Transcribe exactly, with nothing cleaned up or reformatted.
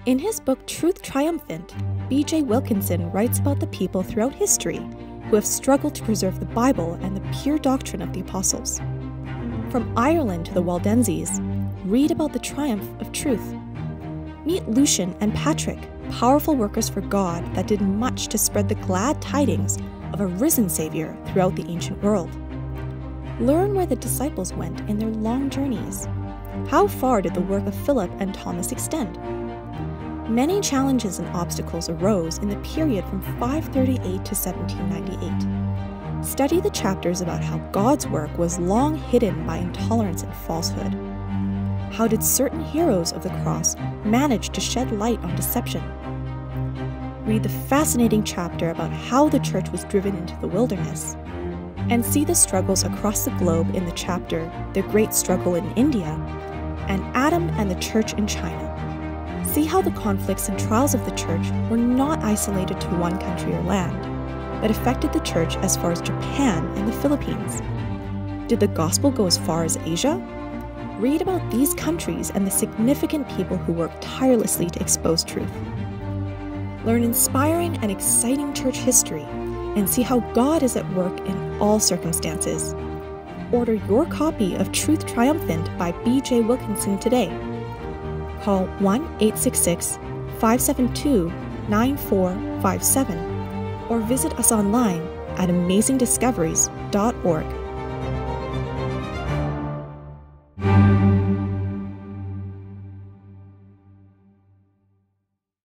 In his book Truth Triumphant, B J Wilkinson writes about the people throughout history who have struggled to preserve the Bible and the pure doctrine of the apostles. From Ireland to the Waldenses, read about the triumph of truth. Meet Lucian and Patrick, powerful workers for God that did much to spread the glad tidings of a risen Savior throughout the ancient world. Learn where the disciples went in their long journeys. How far did the work of Philip and Thomas extend? Many challenges and obstacles arose in the period from five thirty-eight to seventeen ninety-eight. Study the chapters about how God's work was long hidden by intolerance and falsehood. How did certain heroes of the cross manage to shed light on deception? Read the fascinating chapter about how the church was driven into the wilderness, and see the struggles across the globe in the chapter The Great Struggle in India and Adam and the Church in China. See how the conflicts and trials of the church were not isolated to one country or land, but affected the church as far as Japan and the Philippines. Did the gospel go as far as Asia? Read about these countries and the significant people who worked tirelessly to expose truth. Learn inspiring and exciting church history and see how God is at work in all circumstances. Order your copy of Truth Triumphant by B J Wilkinson today. Call one eight six six, five seven two, nine four five seven or visit us online at amazing discoveries dot org.